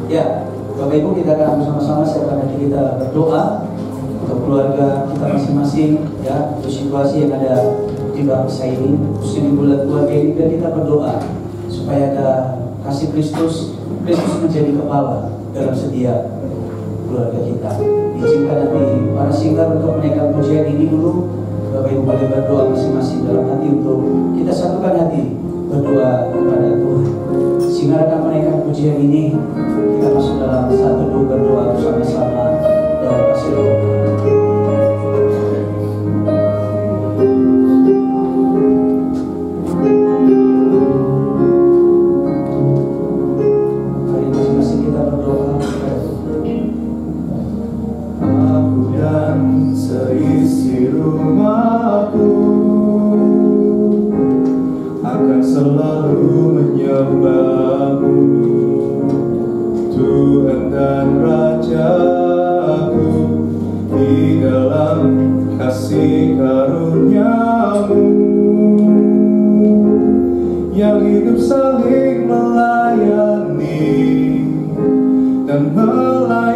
Ya, Bapak Ibu, kita akan bersama-sama siapkan hati kita berdoa untuk keluarga kita masing-masing, ya, untuk situasi yang ada di bangsa ini, khususnya di bulan keluarga ini, dan kita berdoa supaya ada kasih Kristus menjadi kepala dalam setiap keluarga kita. Izinkan nanti para singkat untuk menaikkan pujian ini dulu. Bapak Ibu boleh berdoa masing-masing dalam hati untuk kita satukan hati berdoa kepada Tuhan. Sehingga akan menaikkan pujian ini, kita masuk dalam satu doa berdoa bersama-sama dalam kasih Tuhan. Mari masing-masing kita berdoa kepada Tuhan. Aku dan seisi rumahku akan selalu menyembah-Mu, Tuhan dan Rajaku, di dalam kasih karunia-Mu yang hidup saling melayani dan melayani